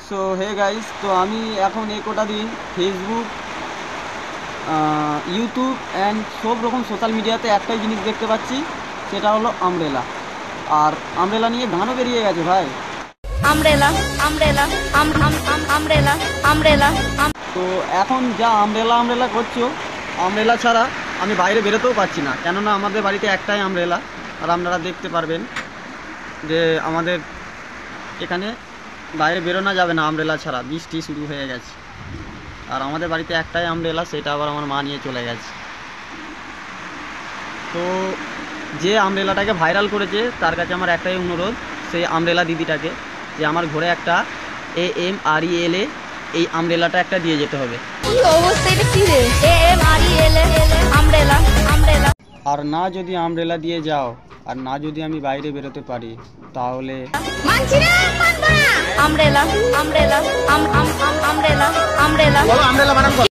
So hey guys, তো আমি এখন এই কটা দিন ফেসবুক, ইউটিউব অ্যান্ড সব রকম সোশ্যাল মিডিয়াতে একটাই জিনিস দেখতে পাচ্ছি, সেটা হলো আমব্রেলা। আর আমব্রেলা নিয়ে গানও বেরিয়ে গেছে ভাই। Umbrella umbrella umbrella umbrella. তো এখন যা আমব্রেলা আমব্রেলা করছো, আমব্রেলা ছাড়া আমি বাইরে বেরোতেও পারছি না, কেননা আমাদের বাড়িতে একটাই আমব্রেলা। আর আপনারা দেখতে পারবেন যে আমাদের এখানে বাইরে বেরোনো যাবে না আমব্রেলা ছাড়া, বৃষ্টি শুরু হয়ে গেছে। আর আমাদের বাড়িতে একটাই আমব্রেলা, সেটা আবার আমার মা নিয়ে চলে গেছে। তো যে আমব্রেলাটাকে ভাইরাল করেছে তার কাছে আমার একটাই অনুরোধ, সেই আমব্রেলা দিদিটাকে, যে আমার ঘরে একটা AMRELA এই আমব্রেলাটা একটা দিয়ে যেতে হবে। কি অবস্থা, এটা কি রে? AMRELA umbrella umbrella. আর না যদি আমব্রেলা দিয়ে যাও, আর না যদি আমি বাইরে বেরোতে পারি, তাহলে মানছি না, মানবো না। Umbrella umbrella umbrella umbrella.